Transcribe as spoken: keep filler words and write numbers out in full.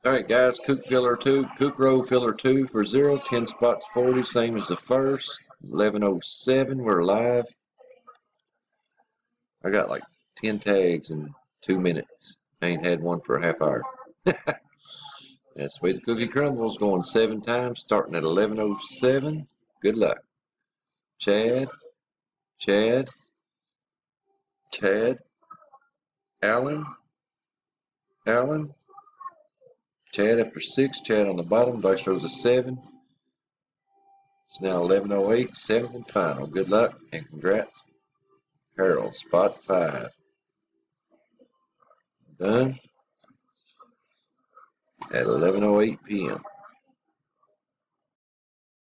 Alright guys, Kook filler two, Kook row filler two for zero, ten spots forty, same as the first. eleven oh seven, we're live. I got like ten tags in two minutes. I ain't had one for a half hour. That's the way the cookie crumbles, going seven times, starting at eleven oh seven. Good luck. Chad, Chad, Chad, Allen, Allen, Chad after six, Chad on the bottom, dice rolls a seven. It's now eleven oh eight, seventh and final. Good luck and congrats. Harold, spot five. Done at eleven oh eight p m